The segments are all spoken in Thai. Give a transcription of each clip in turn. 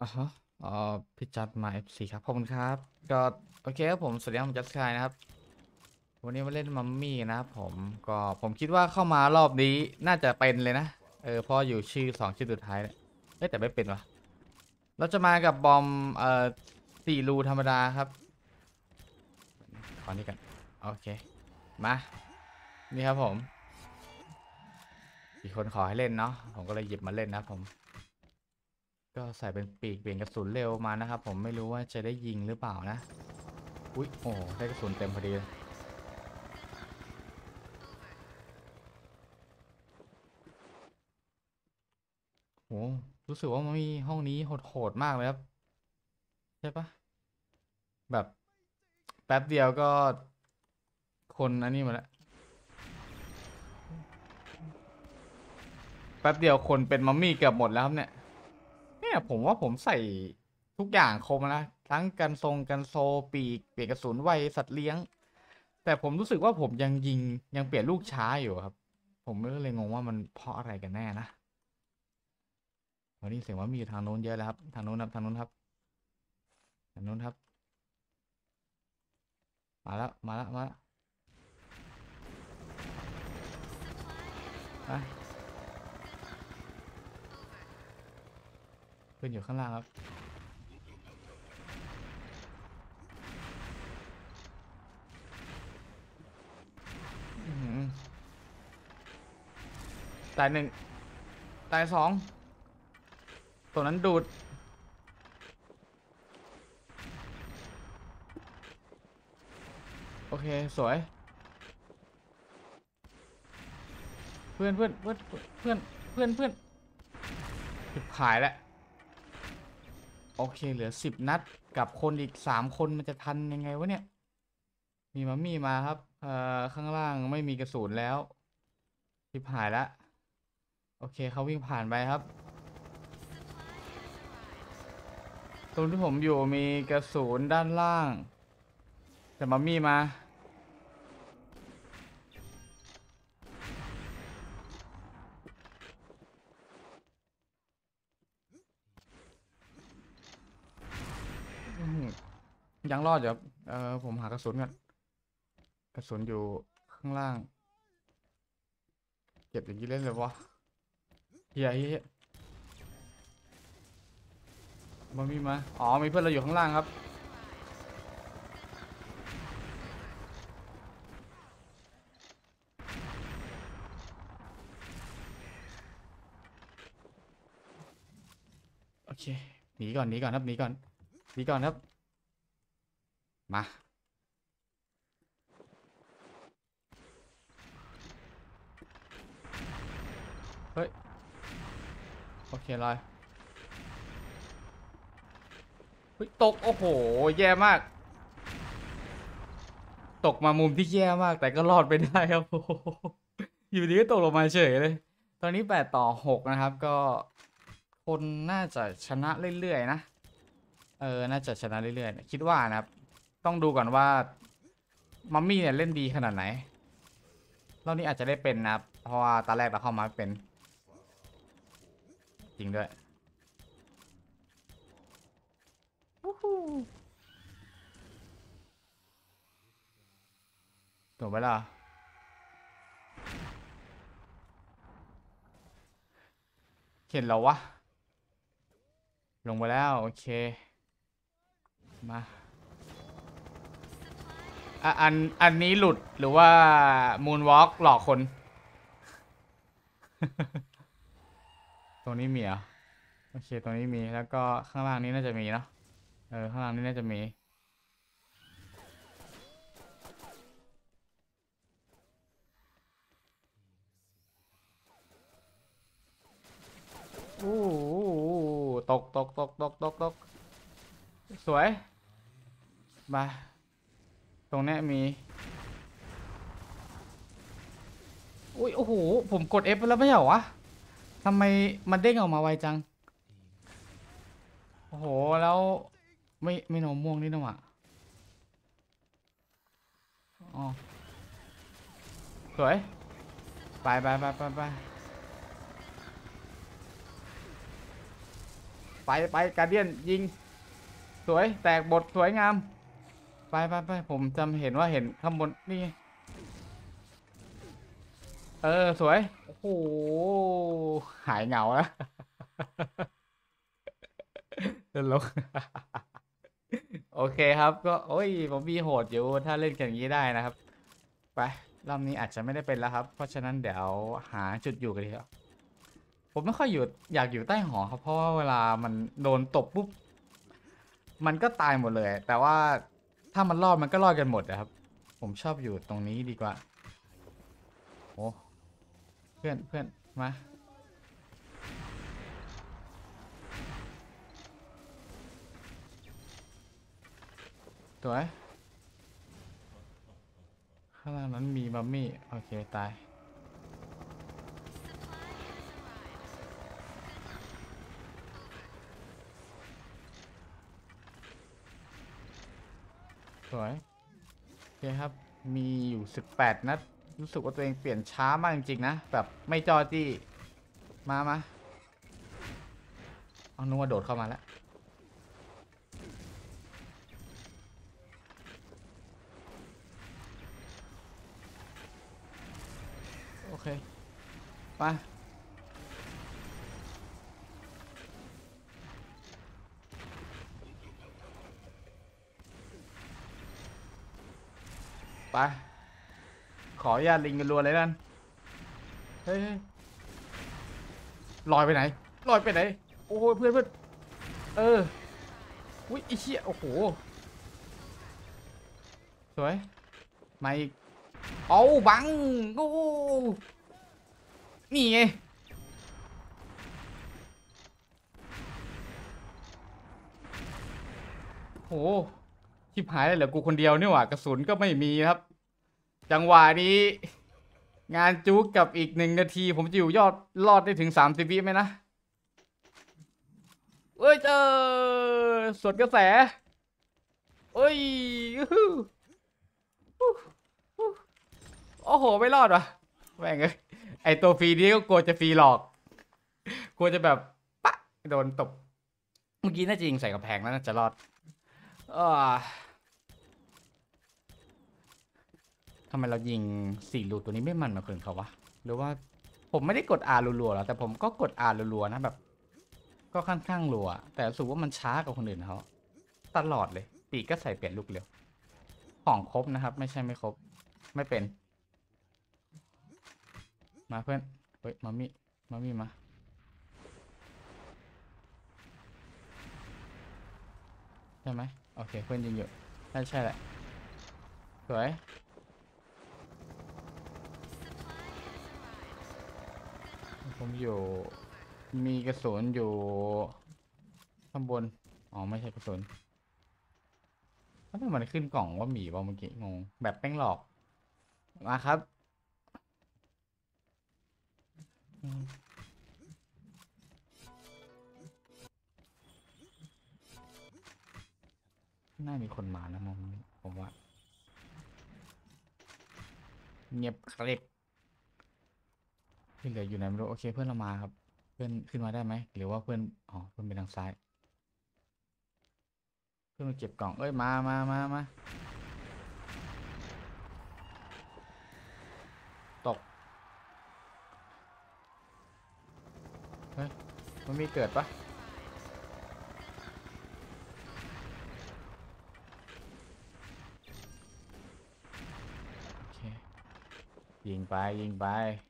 ฮะพี่จัดมา FC ครับขอบคุณครับก็โอเคครับผมสวัสดีครับผมจัดสกายนะครับวันนี้มาเล่นมัมมี่นะครับผมคิดว่าเข้ามารอบนี้น่าจะเป็นเลยนะเพราะอยู่ชื่อ2 ชื่อสุดท้ายเนี่ยแต่ไม่เป็นวะเราจะมากับบอม4 รูธรรมดาครับขอนี้กันโอเคมานี่ครับผมอีกคนขอให้เล่นเนาะผมก็เลยหยิบมาเล่นนะครับผมก็ใส่เป็นปีกเปลี่ยนกระสุนเร็วมานะครับผมไม่รู้ว่าจะได้ยิงหรือเปล่านะอุ๊ยโอ้ได้กระสุนเต็มพอดีเลย โหรู้สึกว่ามันมีห้องนี้โหดมากเลยครับใช่ปะแบบแป๊บเดียวก็คนอันนี้มาแล้วแป๊บเดียวคนเป็นมัมมี่เกือบหมดแล้วครับเนี่ยผมว่าผมใส่ทุกอย่างครบแล้วนะทั้งกันโซปีกเปลี่ยนกระสุนไวสัตว์เลี้ยงแต่ผมรู้สึกว่าผมยังยิงยังเปลี่ยนลูกช้าอยู่ครับผมก็เลยงงว่ามันเพราะอะไรกันแน่นะวันนี้เสียงว่ามีอยู่ทางโน้นเยอะแล้วครับทางโน้นครับทางโน้นครับทางโน้นครับมาแล้วไปเพื่อนอยู่ข้างล่างครับ อื้อหือตายหนึ่งตายสองตัวนั้นดูดโอเคสวยเพื่อนเพื่อนเพื่อนเพื่อนเพื่อนเพื่อนผิดขายแล้วโอเคเหลือ10 นัดกับคนอีก3 คนมันจะทันยังไงวะเนี่ยมีมัมมี่มาครับข้างล่างไม่มีกระสุนแล้วผิดหายแล้วโอเคเขาวิ่งผ่านไปครับตรงที่ผมอยู่มีกระสุนด้านล่างแต่มัมมี่มาอื้อหือยังรอดอยู่ครับผมหากระสุนก่อนกระสุนอยู่ข้างล่างเก็บอย่างนี้เล่นเลยวะเฮียมันมีมาอ๋อมีเพื่อนเราอยู่ข้างล่างครับโอเคหนีก่อนครับหนีก่อนครับมาเฮ้ยโอเคเลยเฮ้ยตกโอ้โหแย่มากตกมามุมที่แย่มากแต่ก็รอดไปได้ครับโอ้โหอยู่ดีก็ตกลงมาเฉยเลยตอนนี้8-6นะครับก็คนน่าจะชนะเรื่อยๆนะน่าจะชนะเรื่อยๆคิดว่านะครับต้องดูก่อนว่ามัมมี่เนี่ยเล่นดีขนาดไหนรอบนี้อาจจะได้เป็นนะครับเพราะว่าตอนแรกเราเข้ามาไม่เป็นจริงด้วยวู้ฮู้ถูกไหมล่ะเห็นแล้ววะลงไปแล้วโอเคมาอ่ะอันนี้หลุดหรือว่ามูนวอล์กหลอกคน ตรงนี้มีเหรอโอเคตรงนี้มีแล้วก็ข้างล่างนี้น่าจะมีเนาะข้างล่างนี้น่าจะมีอู้ตกสวยมาตรงนี้มีอุ้ยโอ้โหผมกด F ไปแล้วไม่ใช่เหรอวะทำไมมันเด้งออกมาไวจังโอ้โหแล้วไม่โนม่วงนี่นะวะอ๋อสวยไปไปการเดียนยิงสวยแตกบทสวยงามไปผมจำเห็นว่าเห็นข้างบนนี่สวยโอ้โหหายเหงาแล้วตลกโอเคครับก็โอ้ยผมมีโหดอยู่ถ้าเล่นกันอย่างนี้ได้นะครับไปรอบนี้อาจจะไม่ได้เป็นแล้วครับเพราะฉะนั้นเดี๋ยวหาจุดอยู่กันดีกว่าผมไม่ค่อยอยู่อยากอยู่ใต้หอครับเพราะว่าเวลามันโดนตบปุ๊บมันก็ตายหมดเลยแต่ว่าถ้ามันรอดมันก็รอดกันหมดนะครับผมชอบอยู่ตรงนี้ดีกว่าโอ้เพื่อนมาสวยข้างล่างนั้นมีมัมมี่โอเคตายสวยโอเคครับมีอยู่18 นัดรู้สึกว่าตัวเองเปลี่ยนช้ามากจริงๆนะแบบไม่จอจี้มาเอานึกว่าโดดเข้ามาแล้วโอเคมาไปขออนุญาตลิงกันรัวเลยนั่นเฮ้ยลอยไปไหนลอยไปไหนโอ้โหเพื่อนเอออุ้ยไอ้เชี่ยโอ้โหสวยมาอีกเอาบังโอ้นี่ไงโหชิบหายเลยเหลือกูคนเดียวนี่หว่ากระสุนก็ไม่มีครับจังหวะนี้งานจุกกับอีก1 นาทีผมจะอยู่ยอดรอดได้ถึง30 วิไหมนะเอ้ยเจอสวนกระแสเอ้ยอื้อหือโอ้โหไม่รอดว่ะแม่งเอ้ยไอตัวฟรีนี้ก็กลัวจะฟรีหลอกกลัวจะแบบปะโดนตบเมื่อกี้น่าจะยิงใส่กระแพงแล้วน่าจะรอดอ่าทำไมเรายิง4 ลูกตัวนี้ไม่มันมาเกินเขาวะหรือว่าผมไม่ได้กด R รัวๆแล้วแต่ผมก็กด R รัวๆนะแบบก็ค่อนข้างรัวแต่รู้สึกว่ามันช้ากว่าคนอื่นเขาตลอดเลยปีกก็ใส่เปลี่ยนลูกเร็วของครบนะครับไม่ใช่ไม่ครบไม่เป็นมาเพื่อนเฮ้ยมามี่มาใช่ไหมโอเคเพื่อนยิงอยู่ใช่แหละสวยผมอยู่มีกระสุนอยู่ข้างบนอ๋อไม่ใช่กระสุนแล้วทำไมมันขึ้นกล่องว่าหมีวะเมื่อกี้งงแบบแป้งหลอกมาครับอืมน่ามีคนมานะมองนี้ผมว่าเงียบคลิปที่เหลืออยู่ไหนไม่รู้โอเคเพื่อนเรามาครับเพื่อนขึ้นมาได้ไหมหรือว่าเพื่อนอ๋อเพื่อนไปทางซ้ายเพื่อนมาเก็บกล่องเอ้ยมาตกเฮ้ยมันมีเกิดปะโอเคยิงไป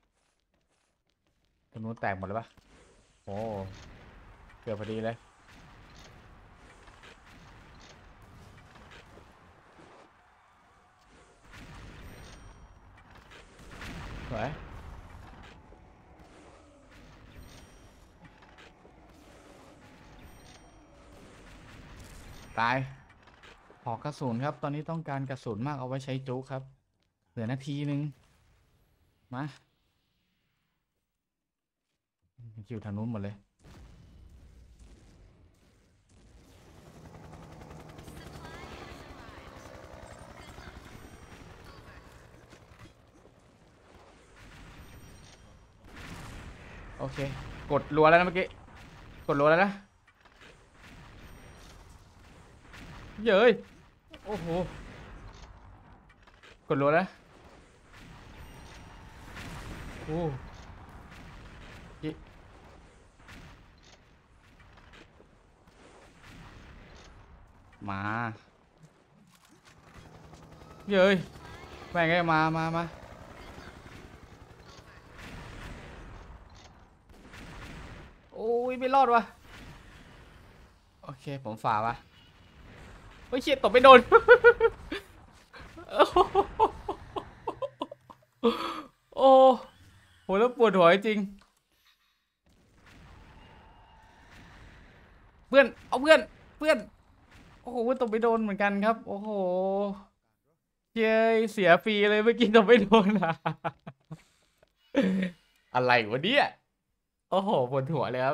ตรงนู้นแตกหมดเลยปะโอ้เกิดพอดีเลยสวยตายขอกระสุนครับตอนนี้ต้องการกระสุนมากเอาไว้ใช้จุกครับเหลือนาทีนึงมาคิวทางนู้นหมดเลยโอเคกดรัวแล้วนะเมื่อกี้กดรัวแล้วนะเย้ยโอ้โหกดรัวนะโอ้ยิมาเย้ยแม่งไงมาโอ้ยไม่รอดวะโอเคผมฝ่าวะเฮ้ยเชี่ยตบไม่โดน โอ้โหแล้วปวดหัวจริงเพื่อนเอาเพื่อนโอ้โหตบไม่โดนเหมือนกันครับโอ้โหเย้ยเสียฟรีเลยเมื่อกี้ตบไม่โดนอะอะไรวะเนี่ยโอ้โหปวดหัวเลยครับ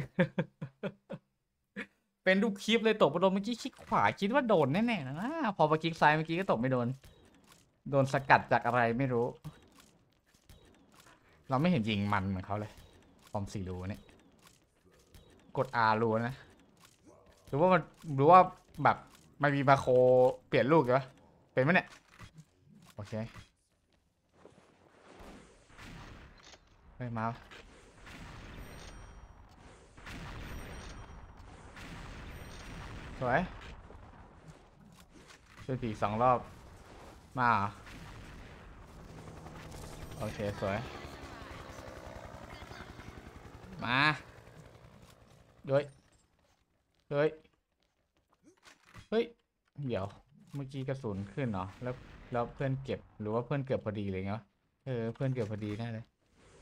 เป็นทุกคลิปเลยตบไม่โดนเมื่อกี้คลิกขวาคิดว่าโดนแน่ๆนะพอมาคลิกซ้ายเมื่อกี้ก็ตบไม่โดนโดนสกัดจากอะไรไม่รู้เราไม่เห็นยิงมันเหมือนเขาเลยปอม4 รูเนี่ยกด R รูนะหรือว่ามันหรือว่าแบบมันมีมาโครเปลี่ยนลูกเหรอเป็นไหมเนี่ยโอเคเฮ้ยมาสวยช่วยผี2 รอบมาเหรอโอเคสวยมาเฮ้ยเฮ้ยเฮ้ยเดี๋ยวเมื่อกี้กระสุนขึ้นเหรอแล้วเพื่อนเก็บหรือว่าเพื่อนเกือบพอดีเลยเงี้ยเพื่อนเกือบพอดีแน่เลย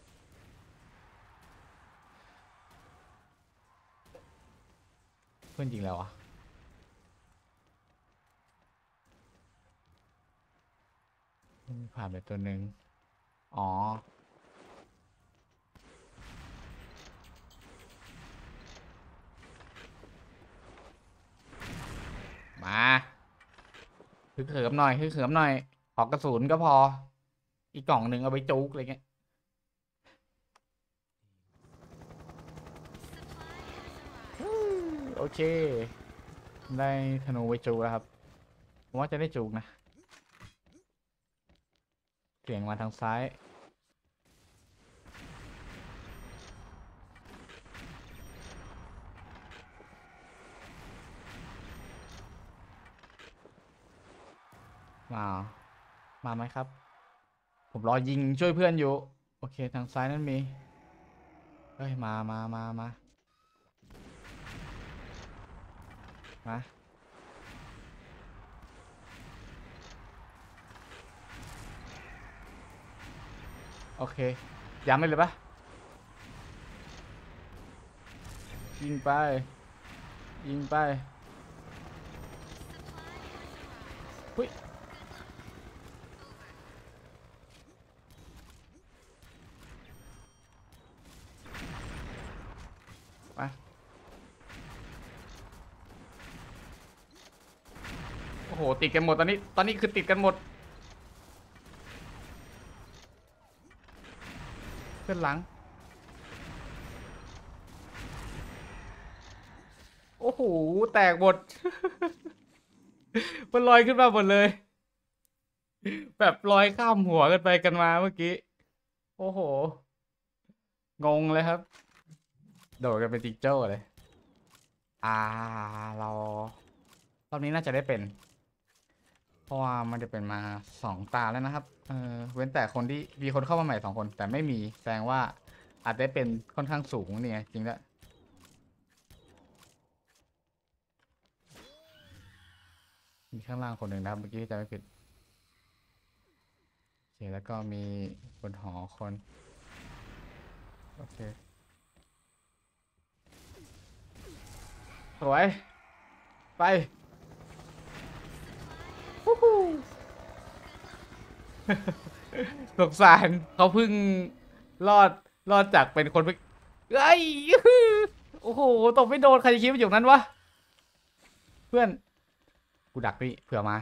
เพื่อนยิงแล้วอ่ะผ่านไปตัวหนึ่งอ๋อมาฮึกเหิมหน่อยฮึกเหิมหน่อยขอกระสุนก็พออีกกล่องหนึ่งเอาไปจุกอะไรเงี้ยโอเคได้ธนูไว้จุกแล้วครับผมว่าจะได้จุกนะเสียงมาทางซ้ายมามาไหมครับผมรอยิงช่วยเพื่อนอยู่โอเคทางซ้ายนั้นมีเฮ้ยมาโอเคย้ำได้เลยปะยิงไปยิงไปหุ้ยมาโอ้โหติดกันหมดตอนนี้คือติดกันหมดเพื่อนหลังโอ้โหแตกหมดมันลอยขึ้นมาหมดเลยแบบลอยข้ามหัวกันไปกันมาเมื่อกี้โอ้โหงงเลยครับโดดกันเป็นจิงโจ้เลยอ่าเรารอบนี้น่าจะได้เป็นเพราะว่ามันจะเป็นมา2 ตาแล้วนะครับเว้นแต่คนที่มีคนเข้ามาใหม่2 คนแต่ไม่มีแสดงว่าอาจได้เป็นค่อนข้างสูงเนี่ยจริงแล้วมีข้างล่างคนหนึ่งนะครับเมื่อกี้ที่จำไม่ผิดโอเคแล้วก็มีบนหอคนโอเคสวยไปฮู้ฮู้สงสารเขาเพิ่งรอดรอดจากเป็นคนไปเอ้ยโอ้โหตกไม่โดนใครจะคิดว่าอยู่นั้นวะเพื่อนกูดักนี่เผื่อมา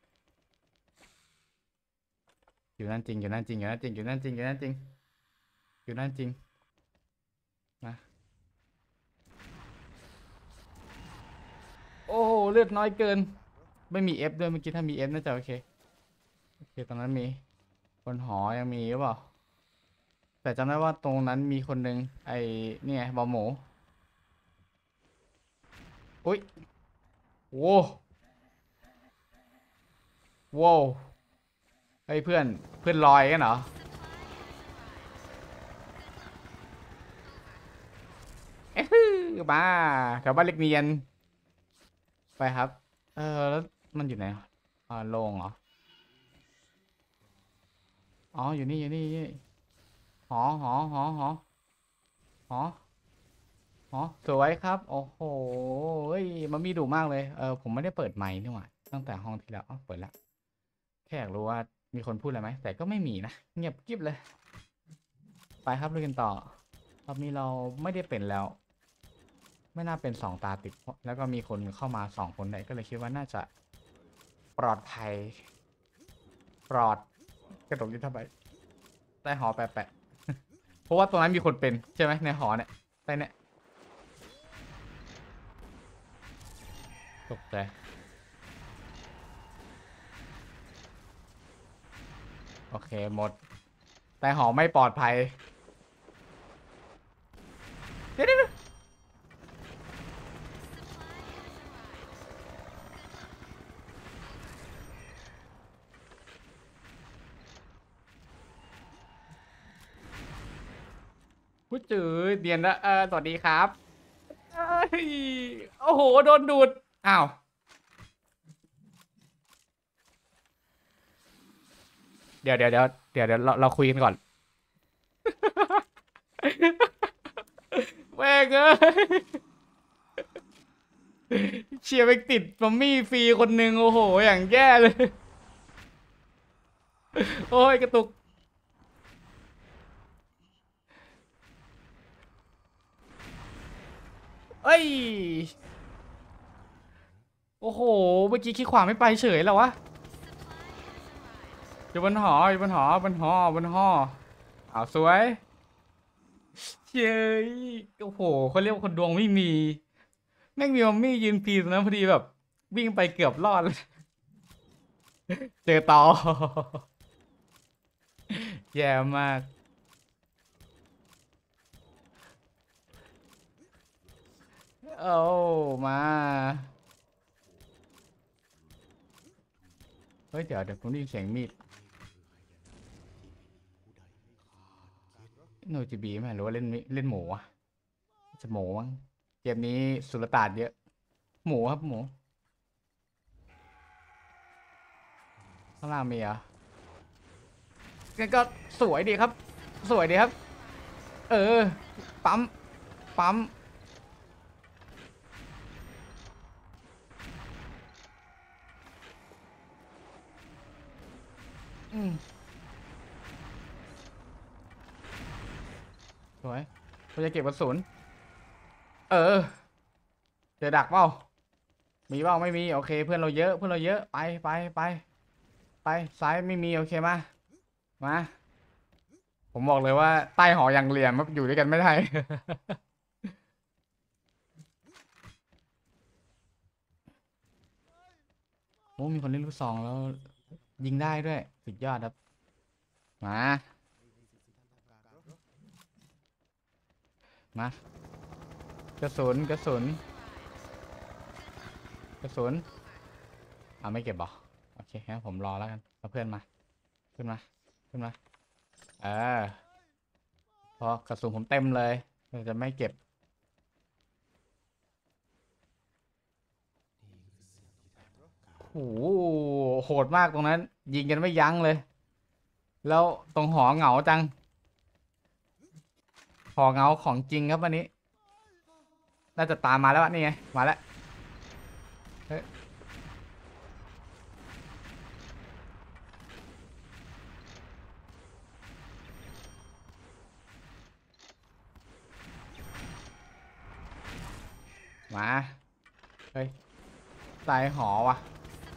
อยู่นั่นจริงอยู่นั่นจริงอยู่นั่นจริงอยู่นั่นจริงอยู่นั่นจริงอยู่นั่นจริงนะโอ้โหเลือดน้อยเกินไม่มีเอฟด้วยเมื่อกี้ถ้ามีเอฟน่าจะโอเคโอเคตรงนั้นมีบนหอยังมีหรือเปล่าแต่จำได้ว่าตรงนั้นมีคนหนึ่งไอ้นี่ไงบอมหมูอุ้ยโว้โว้ไอ้ยเพื่อนเพื่อนลอยกันเหรอเอ๊ะมาแถวบ้านเล็กเนียนไปครับแล้วมันอยู่ไหนโล่งเหรออ๋ออยู่นี่อยู่นี่อยู่นี่หอหอหอสวยครับโอ้โหเฮ้ยมันมีดุมากเลยผมไม่ได้เปิดไมค์นี่หว่าตั้งแต่ห้องที่แล้วเปิดแล้วแค่อยากรู้ว่ามีคนพูดอะไรไหมแต่ก็ไม่มีนะเงียบกิ๊บเลยไปครับลุยกันต่อรอบนี้เราไม่ได้เป็นแล้วไม่น่าเป็น2 ตาติดแล้วก็มีคนเข้ามา2 คนเลยก็เลยคิดว่าน่าจะปลอดภัยปลอดกระโดดยิ่งทำไมใต้หอแปะเพราะว่าตรงนั้นมีคนเป็นใช่ไหมในหอเนี่ยใต้เนี่ยตกใจโอเคหมดแต่หอไม่ปลอดภัยเดี๋ยวผู้จืดเดียนนะสวัสดีครับเอ้ยโอ้โหโดนดูดอ้าวเดี๋ยวเราคุยกันก่อนแม่งเอ้ยเชียร์ไปติดมัมมี่ฟรีคนหนึ่งโอ้โหอย่างแย่เลยโอ้ยกระตุกเอ้ยโอ้โหเมื่อกี้คิดขวาไม่ไปเฉยแล้ววะอยู่บนหออยู่บนหอบนหอบนหออ้าวสวยเย้ยโอ้โหเขาเรียกว่าคนดวงไม่มีแม่งมีมัมมี่ยืนฟรีตรงนั้นพอดีแบบวิ่งไปเกือบรอดเลยเจอต่อแย่มากโอ้มาเฮ้ยเดี๋ยวผมได้ยินเสียงมีดโนจิบีไหมหรือว่าเล่นหมูอะจะหมูมั้งเกมนี้สุลต่านเยอะหมูครับหมูข้างล่างมีเหรอ่ะงั้นก็สวยดีครับสวยดีครับเออปั๊มปั๊มอืมสวยเราจะเก็บกระสุนเออเจอดักเปล่ามีเปล่าไม่มีโอเคเพื่อนเราเยอะเพื่อนเราเยอะไปไปซ้ายไม่มีโอเคมาผมบอกเลยว่าใต้หออย่างเหลี่ยมครับอยู่ด้วยกันไม่ได้โอ้มีคนเล่นลูกซองแล้วยิงได้ด้วยสุดยอดครับมากระสุนกระสุนไม่เก็บบ่โอเคงั้นผมรอแล้วกันเอาเพื่อนมาขึ้นมาขึ้นมาเออพอกระสุนผมเต็มเลยเราจะไม่เก็บโอ้โหโหดมากตรงนั้นยิงกันไม่ยั้งเลยแล้วตรงหอเหงาจังหอเหงาของจริงครับวันนี้น่าจะตามมาแล้วนี่ไงมาแล้วเฮ้ยมาเฮ้ยตายหอว่ะ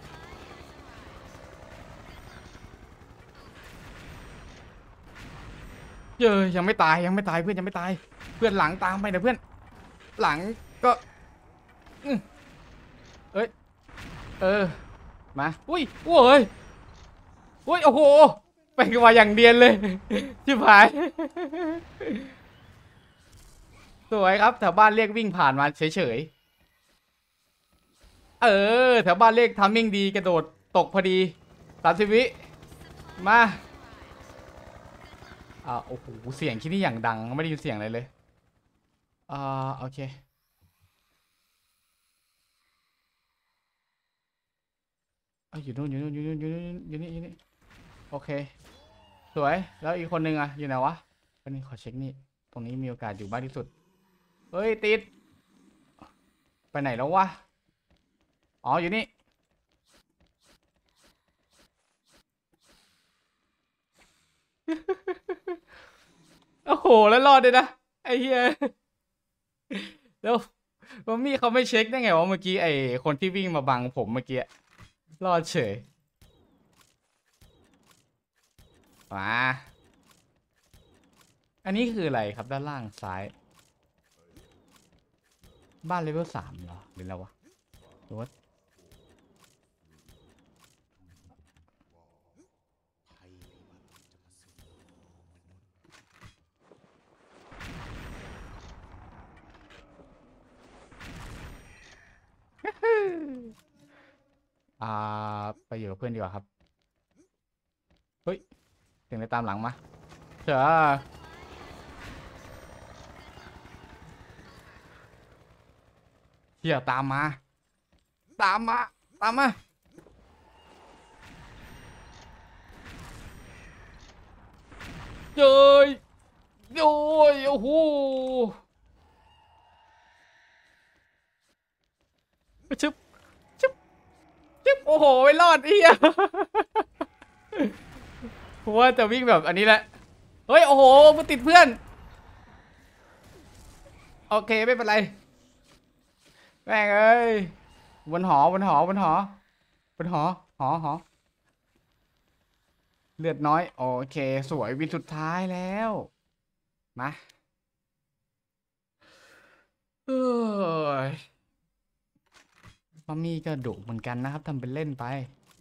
เย้ยยังไม่ตายเพื่อนยังไม่ตายเพื่อนหลังตามไปเดี๋ยวเพื่อนหลังก็อื้อเอ้ยเออมาอุ้ยโอ้ยอุ้ยโอ้โหไปกันมาอย่างเดียนเลยชิบหายสวยครับแถวบ้านเรียกวิ่งผ่านมาเฉยๆแถวบ้านเรียกทัมมิ่งดีกระโดดตกพอดี30 วิมาโอ้โหเสียงที่นี่อย่างดังไม่ได้ยินเสียงอะไรเลยโอเคอยู่นู่นอยู่นู่นอยู่นู่นอยู่นี่อยู่นี่โอเคสวยแล้วอีกคนนึงอะอยู่ไหนวะวันนี้ขอเช็คนี่ตรงนี้มีโอกาสอยู่มากที่สุดเฮ้ยติดไปไหนแล้ววะอ๋ออยู่นี่โอ้โหแล้วรอดเลยนะไอ้เหี้ยแล้วมัมมี่เขาไม่เช็คได้ไงวะเมื่อกี้ไอ้คนที่วิ่งมาบังผมเมื่อกี้รอดเฉยมาอันนี้คืออะไรครับด้านล่างซ้ายบ้านเลเวล3เหรอหรืออะไรวะหรือว่าอ่าไปอยู่กับเพื่อนดีกว่าครับเฮ้ยเสียงอะไรตามหลังมาเถอะเฮียตามมาตามมาตามมาเย้ยโย้ยโอ้โหชึบชึบชึบโอ้โหไม่รอดเฮียผมว่าจะวิ่งแบบอันนี้แหละเฮ้ยโอ้โหมันติดเพื่อนโอเคไม่เป็นไรแม่งเอ้ยบนหอบนหอบนหอบนหอหอเลือดน้อยโอเคสวยวินสุดท้ายแล้วมาเอ้ยมัมมี่ก็ดุเหมือนกันนะครับทำเป็นเล่นไป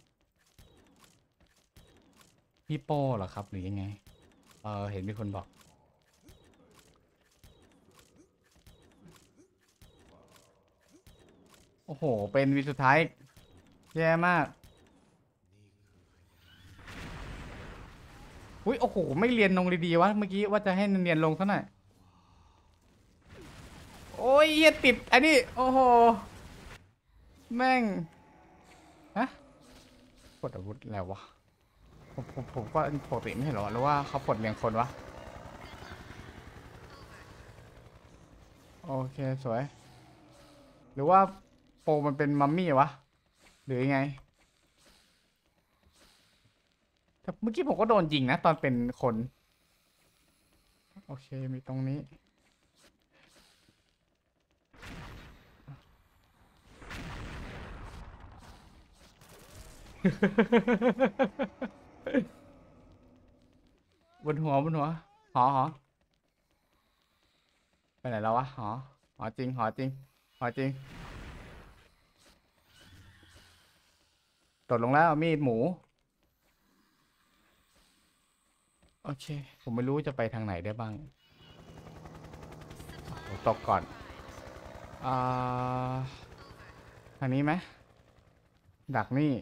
พี่โป้เหรอครับหรือยังไงเห็นมีคนบอกโอ้โหเป็นวินสุดท้ายแย่มากอุ้ยโอ้โหไม่เรียนลงดีๆวะเมื่อกี้ว่าจะให้เรียนลงซะหน่อยโอ้ยเหี้ยติดอันนี้โอ้โหแม่งฮะกดอาวุธแล้ววะผมก็ปกติไม่เห็นหรอหรือว่าเขาปลดเรียงคนวะโอเคสวยหรือว่าโปรมันเป็นมัมมี่วะหรือยังไงแต่เมื่อกี้ผมก็โดนยิงนะตอนเป็นคนโอเคมีตรงนี้ บนหัวบนหัวหอไปไหนแล้ววะหอจริงหอจริงหอจริงตดลงแล้วมีดหมูโอเคผมไม่รู้จะไปทางไหนได้บ้างผมตกก่อนอ่าทางนี้ไหมดักนี่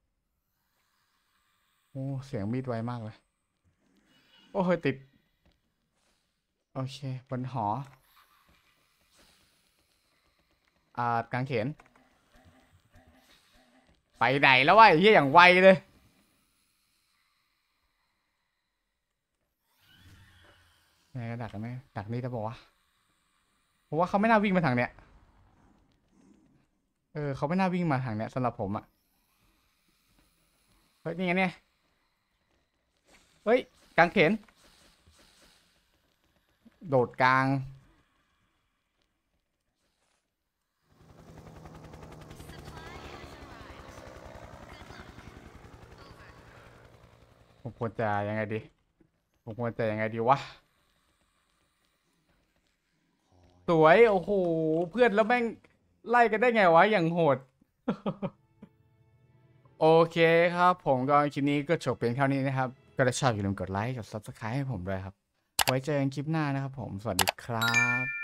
โอ้เสียงมีดไวมากเลยโอ้เฮ้ยติดโอเคบนหอกางเขนไปไหนแล้ววะไอ้เหี้ยอย่างไวเลยไหนก็ดักกันไหมดักนี่จะบอกว่าผมว่าเขาไม่น่าวิ่งมาทางเนี้ยเขาไม่น่าวิ่งมาทางเนี้ยสำหรับผมอะเฮ้ยนี่ไงเนี่ยเฮ้ยกางเขนโดดกลางผมควรจะยังไงดีผมควรจะยังไงดีวะสวยโอ้โหเพื่อนแล้วแม่งไล่กันได้ไงวะอย่างโหดโอเคครับผมก็คลิปนี้ก็จบเพียงเท่านี้นะครับก็ถ้าชอบอย่าลืมกดไลค์กด Subscribe ให้ผมด้วยครับไว้เจอกันคลิปหน้านะครับผมสวัสดีครับ